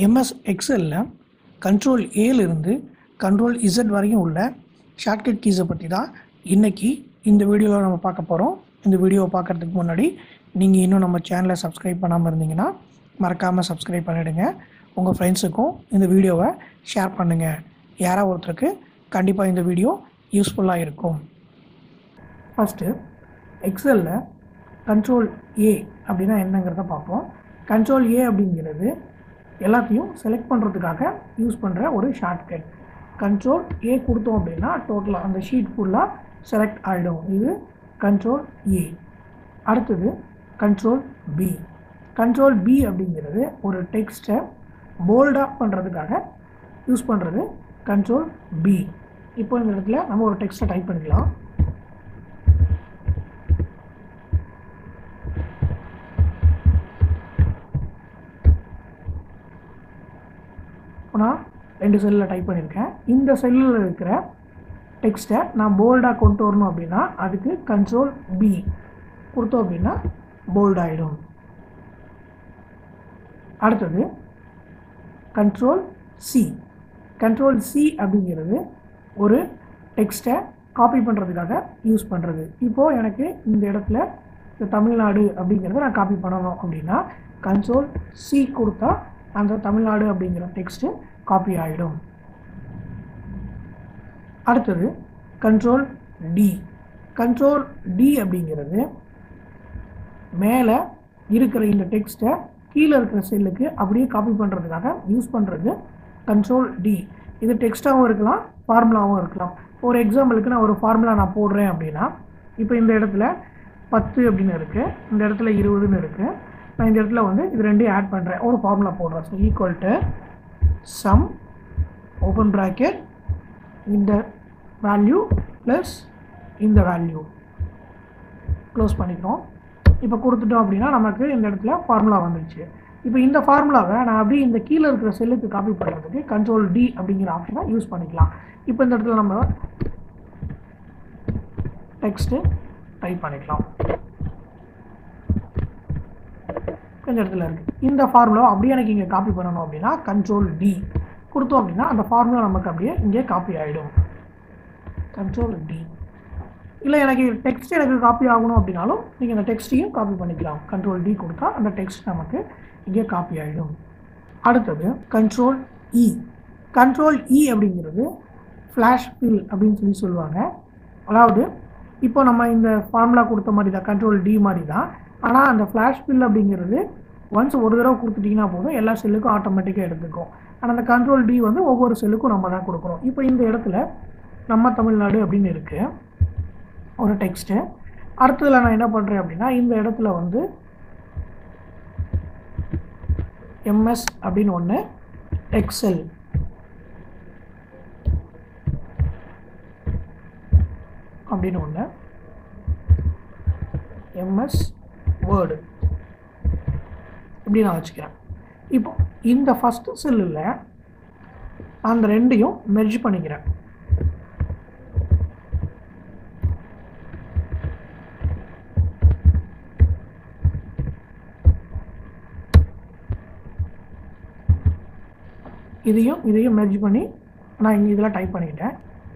MS எக்ஸலில் control ஏலேருந்து control Z வரையும் உள்ள ஷார்ட்கட் கீஸை பற்றி தான் இன்றைக்கி இந்த வீடியோவில் நம்ம பார்க்க போகிறோம். இந்த வீடியோவை பார்க்குறதுக்கு முன்னாடி நீங்கள் இன்னும் நம்ம சேனலை சப்ஸ்கிரைப் பண்ணாமல் இருந்தீங்கன்னா மறக்காமல் சப்ஸ்கிரைப் பண்ணிவிடுங்க. உங்கள் ஃப்ரெண்ட்ஸுக்கும் இந்த வீடியோவை ஷேர் பண்ணுங்கள். யாராவது ஒருத்தருக்கு கண்டிப்பாக இந்த வீடியோ யூஸ்ஃபுல்லாக இருக்கும். ஃபஸ்ட்டு எக்ஸலில் கண்ட்ரோல் ஏ அப்படின்னா என்னங்கிறத பார்ப்போம். கண்ட்ரோல் ஏ அப்படிங்கிறது எல்லாத்தையும் செலக்ட் பண்ணுறதுக்காக யூஸ் பண்ணுற ஒரு ஷார்ட்கட். கண்ட்ரோல் ஏ கொடுத்தோம் அப்படின்னா டோட்டலாக அந்த ஷீட் ஃபுல்லாக செலக்ட் ஆகிடும். இது கண்ட்ரோல் ஏ. அடுத்தது கண்ட்ரோல் பி. கண்ட்ரோல் பி அப்படிங்கிறது ஒரு டெக்ஸ்ட்டை போல்டாக பண்ணுறதுக்காக யூஸ் பண்ணுறது கண்ட்ரோல் பி. இப்போ இந்த இடத்துல நம்ம ஒரு டெக்ஸ்ட்டை டைப் பண்ணிக்கலாம். நான் 2 செல்லில் டைப் பண்ணியிருக்கேன். இந்த செல்லில் இருக்கிற டெக்ஸ்ட்டை நான் போல்டாக கொண்டு வரணும் அப்படின்னா அதுக்கு கண்ட்ரோல் பி கொடுத்தோம் அப்படின்னா போல்ட் ஆகிடும். அடுத்தது கண்ட்ரோல் சி. கண்ட்ரோல் சி அப்படிங்கிறது ஒரு டெக்ஸ்ட்டை காப்பி பண்ணுறதுக்காக யூஸ் பண்ணுறது. இப்போது எனக்கு இந்த இடத்துல இந்த தமிழ்நாடு அப்படிங்கிறத நான் காப்பி பண்ணணும் அப்படின்னா கண்ட்ரோல் சி கொடுத்தா அந்த தமிழ்நாடு அப்படிங்கிற டெக்ஸ்ட்டு காப்பி ஆகிடும். அடுத்தது கண்ட்ரோல் டி. கண்ட்ரோல் டி அப்படிங்கிறது மேலே இருக்கிற இந்த டெக்ஸ்ட்டை கீழே இருக்கிற செல்லுக்கு அப்படியே காப்பி பண்ணுறதுக்காக யூஸ் பண்ணுறது கண்ட்ரோல் டி. இது டெக்ஸ்ட்டாகவும் இருக்கலாம், ஃபார்முலாவும் இருக்கலாம். ஒரு எக்ஸாம்பிளுக்கு நான் ஒரு ஃபார்முலா நான் போடுறேன் அப்படின்னா இப்போ இந்த இடத்துல 10 அப்படின்னு இருக்குது, இந்த இடத்துல 20ன்னு இருக்குது. நான் இந்த இடத்துல வந்து இது ரெண்டையும் ஆட் பண்ணுறேன், ஒரு ஃபார்முலா போடுறேன். So equal to sum open bracket இந்த வேல்யூ ப்ளஸ் இந்த வேல்யூ க்ளோஸ் பண்ணிக்கிறோம். இப்போ கொடுத்துட்டோம் அப்படின்னா நமக்கு இந்த இடத்துல ஃபார்முலா வந்துடுச்சு. இப்போ இந்த ஃபார்முலாவை நான் அப்படியே இந்த கீழே இருக்கிற செல்லுக்கு காப்பி பண்ணுறதுக்கு கண்ட்ரோல் டி அப்படிங்கிற ஆப்ஷனை யூஸ் பண்ணிக்கலாம். இப்போ இந்த இடத்துல நம்ம டெக்ஸ்ட்டு டைப் பண்ணிக்கலாம். இந்த இடத்துல இருக்குது. இந்த ஃபார்முலா அப்படியே எனக்கு இங்கே காப்பி பண்ணணும் அப்படின்னா கண்ட்ரோல் டி கொடுத்தோம் அப்படின்னா அந்த ஃபார்முலா நமக்கு அப்படியே இங்கே காப்பி ஆகிடும். Control D. இல்லை எனக்கு டெக்ஸ்ட் எனக்கு காப்பி ஆகணும் அப்படின்னாலும் நீங்கள் அந்த டெக்ஸ்ட்டையும் காப்பி பண்ணிக்கலாம். கண்ட்ரோல் டி கொடுத்தா அந்த டெக்ஸ்ட் நமக்கு இங்கே காப்பி ஆகிடும். அடுத்தது கண்ட்ரோல் இ. கண்ட்ரோல் இ அப்படிங்கிறது ஃப்ளாஷ் ஃபில் அப்படின்னு சொல்லுவாங்க. அதாவது இப்போ நம்ம இந்த ஃபார்முலா கொடுத்த மாதிரி தான், கண்ட்ரோல் டி மாதிரி தான். ஆனால் அந்த ஃப்ளாஷ் ஃபில் அப்படிங்கிறது ஒன்ஸ் ஒரு தடவை கொடுத்துட்டிங்கன்னா போதும், எல்லா செல்லுக்கும் ஆட்டோமேட்டிக்காக எடுத்துக்கும். ஆனால் அந்த கண்ட்ரோல் டி வந்து ஒவ்வொரு செல்லுக்கும் நம்ம தான் கொடுக்குறோம். இப்போ இந்த இடத்துல நம்ம தமிழ்நாடு அப்படின்னு இருக்குது ஒரு டெக்ஸ்ட்டு. அடுத்ததில் நான் என்ன பண்ணுறேன் அப்படின்னா இந்த இடத்துல வந்து எம்எஸ் அப்படின்னு ஒன்று, எக்ஸல் அப்படின்னு ஒன்று, எம்எஸ் வேர்டு இப்படி நான் வச்சுக்கிறேன். இப்போ இந்த ஃபஸ்ட்டு செல்லில் அந்த ரெண்டையும் மெர்ஜ் பண்ணிக்கிறேன். இதையும் மெர்ஜ் பண்ணி நான் இங்கே இதில் டைப் பண்ணிக்கிட்டேன்.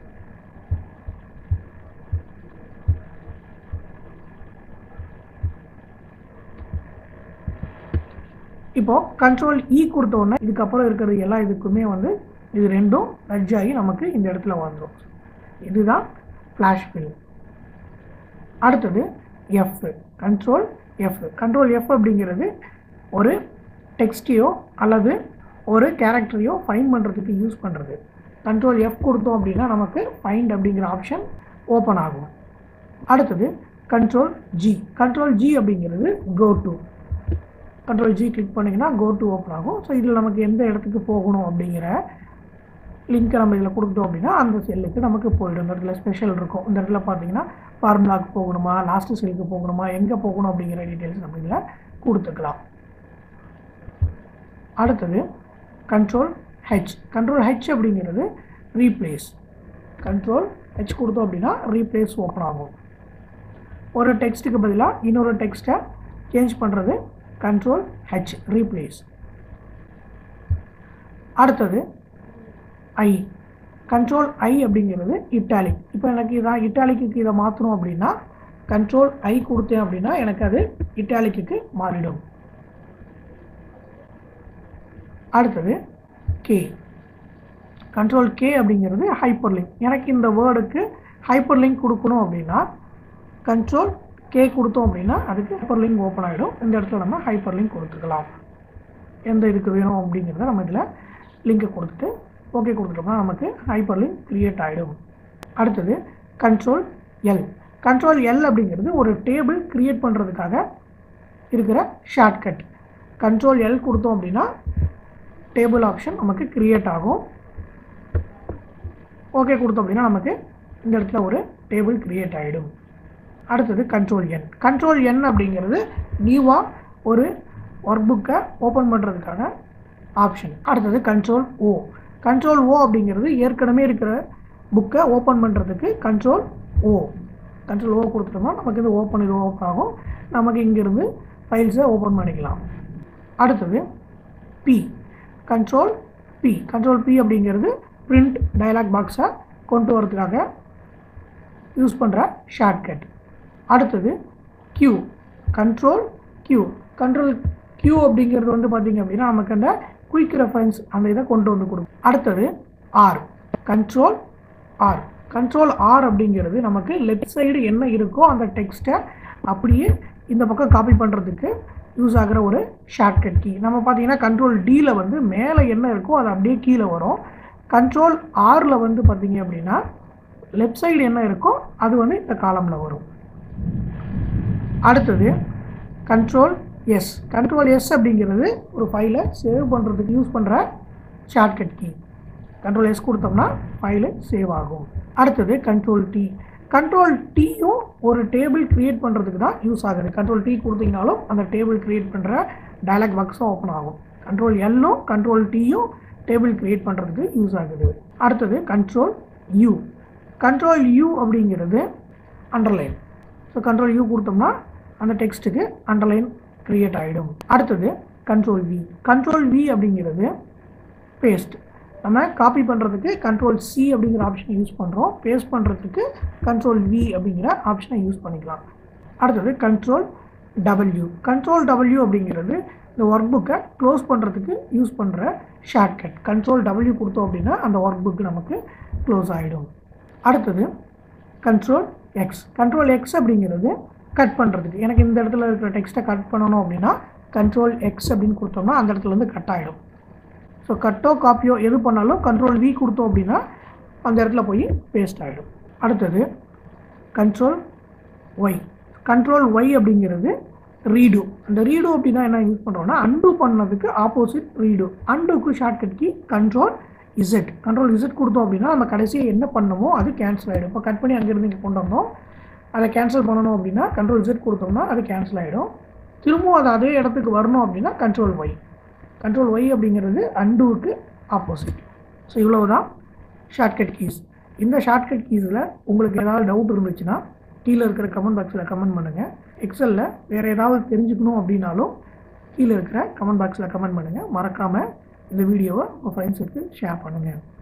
இப்போது கண்ட்ரோல் இ கொடுத்தோன்னே இதுக்கப்புறம் இருக்கிறது எல்லா இதுக்குமே வந்து இது ரெண்டும் மெர்ஜ் ஆகி நமக்கு இந்த இடத்துல வந்துடும். இதுதான் ஃப்ளாஷ் ஃபில். அடுத்தது F. Control F. Control F அப்படிங்கிறது ஒரு டெக்ஸ்டையோ அல்லது ஒரு கேரக்டரையோ ஃபைண்ட் பண்ணுறதுக்கு யூஸ் பண்ணுறது. கண்ட்ரோல் எஃப் கொடுத்தோம் அப்படின்னா நமக்கு ஃபைண்ட் அப்படிங்கிற ஆப்ஷன் ஓப்பன் ஆகும். அடுத்தது கண்ட்ரோல் ஜி. கண்ட்ரோல் ஜி அப்படிங்கிறது go to. Control G click பண்ணிங்கன்னா கோ டு ஓப்பன் ஆகும். ஸோ இதில் நமக்கு எந்த இடத்துக்கு போகணும் அப்படிங்கிற லிங்க்கை நம்ம இதில் கொடுத்தோம் அப்படின்னா அந்த செல்லுக்கு நமக்கு போயிடும். இந்த இடத்துல ஸ்பெஷல் இருக்கும். இந்த இடத்துல பார்த்தீங்கன்னா ஃபார்முலாவுக்கு போகணுமா, லாஸ்ட்டு செல்லுக்கு போகணுமா, எங்கே போகணும் அப்படிங்கிற டீட்டெயில்ஸ் நம்ம இதில் கொடுத்துக்கலாம். அடுத்தது கண்ட்ரோல் ஹெச். கண்ட்ரோல் ஹெச் அப்படிங்கிறது ரீப்ளேஸ். கண்ட்ரோல் ஹெச் கொடுத்தோம் அப்படின்னா ரீப்ளேஸ் ஓப்பன் ஆகும். ஒரு டெக்ஸ்ட்டுக்கு பதிலாக இன்னொரு டெக்ஸ்ட்டை சேஞ்ச் பண்ணுறது கண்ட்ரோல் ஹெச் ரீப்ளேஸ். அடுத்தது ஐ. கண்ட்ரோல் ஐ அப்படிங்கிறது இட்டாலிக். இப்போ எனக்கு இதான் இட்டாலிக்கு இதை மாற்றணும் அப்படின்னா கண்ட்ரோல் ஐ கொடுத்தேன் அப்படின்னா எனக்கு அது இட்டாலிக்கு மாறிடும். அடுத்தது கே. கண்ட்ரோல் கே அப்படிங்கிறது ஹைப்பர் லிங்க். எனக்கு இந்த வேர்டுக்கு ஹைப்பர் லிங்க் கொடுக்கணும் அப்படின்னா கண்ட்ரோல் கே கொடுத்தோம் அப்படின்னா அதுக்கு ஹைப்பர் லிங்க் ஓப்பன் ஆகிடும். இந்த இடத்துல நம்ம ஹைப்பர் லிங்க் கொடுத்துக்கலாம். எந்த இதுக்கு வேணும் அப்படிங்கிறத நம்ம இதில் லிங்கை கொடுத்துட்டு ஓகே கொடுத்துட்டோம்னா நமக்கு ஹைப்பர் லிங்க் கிரியேட் ஆகிடும். அடுத்தது கண்ட்ரோல் எல். கண்ட்ரோல் எல் அப்படிங்கிறது ஒரு டேபிள் கிரியேட் பண்ணுறதுக்காக இருக்கிற ஷார்ட்கட். கண்ட்ரோல் எல் கொடுத்தோம் அப்படின்னா டேபிள் ஆப்ஷன் நமக்கு கிரியேட் ஆகும். ஓகே கொடுத்தோம் அப்படின்னா நமக்கு இந்த இடத்துல ஒரு டேபிள் கிரியேட் ஆகிடும். அடுத்தது கண்ட்ரோல் என். கண்ட்ரோல் என் அப்படிங்கிறது நியூவாக ஒரு ஒர்க் புக்கை ஓப்பன் பண்ணுறதுக்கான ஆப்ஷன். அடுத்தது கண்ட்ரோல் ஓ. கண்ட்ரோல் ஓ அப்படிங்கிறது ஏற்கனவே இருக்கிற புக்கை ஓப்பன் பண்ணுறதுக்கு கண்ட்ரோல் ஓ. கண்ட்ரோல் ஓ கொடுத்துட்டோம்னா நமக்கு இது ஓப்பன் ஆகும். நமக்கு இங்கேருந்து ஃபைல்ஸை ஓப்பன் பண்ணிக்கலாம். அடுத்தது P. Control P. Control P அப்படிங்கிறது பிரிண்ட் டயலாக் பாக்ஸை கொண்டு வரதுக்காக யூஸ் பண்ணுற ஷார்ட்கட். அடுத்தது Q. Control Q. Control Q அப்படிங்கிறது வந்து பார்த்திங்க அப்படின்னா நமக்கு அந்த குயிக் ரெஃபரன்ஸ் அந்த இதை கொண்டு வந்து கொடுக்கும். அடுத்தது R. Control R. Control R அப்படிங்கிறது நமக்கு லெஃப்ட் சைடு என்ன இருக்கோ அந்த டெக்ஸ்ட்டை அப்படியே இந்த பக்கம் காப்பி பண்ணுறதுக்கு யூஸ் ஆகிற ஒரு ஷார்ட்கட் கீ. நம்ம பார்த்தீங்கன்னா கண்ட்ரோல் டியில் வந்து மேலே என்ன இருக்கோ அது அப்படியே கீழே வரும். கண்ட்ரோல் ஆரில் வந்து பார்த்திங்க அப்படின்னா லெஃப்ட் சைடு என்ன இருக்கோ அது வந்து இந்த காலமில் வரும். அடுத்தது கண்ட்ரோல் எஸ். கண்ட்ரோல் எஸ் அப்படிங்கிறது ஒரு ஃபைலை சேவ் பண்ணுறதுக்கு யூஸ் பண்ணுற ஷார்ட்கட் கீ. கண்ட்ரோல் எஸ் கொடுத்தோம்னா ஃபைலு சேவ் ஆகும். அடுத்தது கண்ட்ரோல் டி. கண்ட்ரோல் டீயும் ஒரு டேபிள் க்ரியேட் பண்ணுறதுக்கு தான் யூஸ் ஆகுது. கண்ட்ரோல் டி கொடுத்தீங்கனாலும் அந்த டேபிள் க்ரியேட் பண்ணுற டயலாக் பாக்ஸும் ஓப்பன் ஆகும். கண்ட்ரோல் எல்லும் கண்ட்ரோல் டீயும் டேபிள் க்ரியேட் பண்ணுறதுக்கு யூஸ் ஆகுது. அடுத்தது கண்ட்ரோல் யூ. கண்ட்ரோல் யூ அப்படிங்கிறது அண்டர்லைன். ஸோ கண்ட்ரோல் யூ கொடுத்தோம்னா அந்த டெக்ஸ்ட்டுக்கு அண்டர்லைன் க்ரியேட் ஆகிடும். அடுத்தது கண்ட்ரோல் வி. கண்ட்ரோல் வி அப்படிங்கிறது பேஸ்ட். நம்ம காப்பி பண்ணுறதுக்கு கண்ட்ரோல் சி அப்படிங்கிற ஆப்ஷனை யூஸ் பண்ணுறோம். பேஸ்ட் பண்ணுறதுக்கு கண்ட்ரோல் வி அப்படிங்கிற ஆப்ஷனை யூஸ் பண்ணிக்கலாம். அடுத்தது கண்ட்ரோல் டபிள்யூ. கண்ட்ரோல் டபிள்யூ அப்படிங்கிறது இந்த ஒர்க் புக்கை க்ளோஸ் பண்ணுறதுக்கு யூஸ் பண்ணுற ஷார்ட்கட். கண்ட்ரோல் டபிள்யூ கொடுத்தோம் அப்படின்னா அந்த ஒர்க் புக்கு நமக்கு க்ளோஸ் ஆகிடும். அடுத்தது கண்ட்ரோல் எக்ஸ். கண்ட்ரோல் எக்ஸ் அப்படிங்கிறது கட் பண்ணுறதுக்கு. எனக்கு இந்த இடத்துல இருக்கிற டெக்ஸ்ட்டை கட் பண்ணணும் அப்படின்னா கண்ட்ரோல் எக்ஸ் அப்படின்னு கொடுத்தோம்னா அந்த இடத்துல வந்து கட் ஆகிடும். ஸோ கட்டோ காப்பியோ எது பண்ணாலும் கண்ட்ரோல் வி கொடுத்தோம் அப்படின்னா அந்த இடத்துல போய் பேஸ்ட் ஆகிடும். அடுத்தது கண்ட்ரோல் ஒய். கண்ட்ரோல் ஒய் அப்படிங்கிறது ரீடு. அந்த ரீடு அப்படின்னா என்ன யூஸ் பண்ணுறோம்னா அன்டூ பண்ணதுக்கு ஆப்போசிட் ரீடு. அன்டூக்கு shortcut key control Z. Control Z கொடுத்தோம் அப்படின்னா நம்ம கடைசியாக என்ன பண்ணமோ அது கேன்சல் ஆகிடும். இப்போ கட் பண்ணி அங்கேருந்து இங்கே கொண்டு வந்தோம், அதை கேன்சல் பண்ணணும் அப்படின்னா கண்ட்ரோல் இசட் கொடுத்தோம்னா அது கேன்சல் ஆகிடும். திரும்பவும் அது அதே இடத்துக்கு வரணும் அப்படின்னா கண்ட்ரோல் ஒய். கண்ட்ரோல் ஒய் அப்படிங்கிறது அன்டூவுக்கு ஆப்போசிட். ஸோ இவ்வளவு தான் ஷார்ட்கட் கீஸ். இந்த ஷார்ட்கட் கீஸில் உங்களுக்கு ஏதாவது டவுட் இருந்துச்சுன்னா கீழே இருக்கிற கமெண்ட் பாக்ஸில் கமெண்ட் பண்ணுங்கள். எக்ஸலில் வேறு ஏதாவது தெரிஞ்சுக்கணும் அப்படின்னாலும் கீழே இருக்கிற கமெண்ட் பாக்ஸில் கமெண்ட் பண்ணுங்கள். மறக்காமல் இந்த வீடியோவை உங்கள் ஃப்ரெண்ட்ஸுக்கு ஷேர் பண்ணுங்கள்.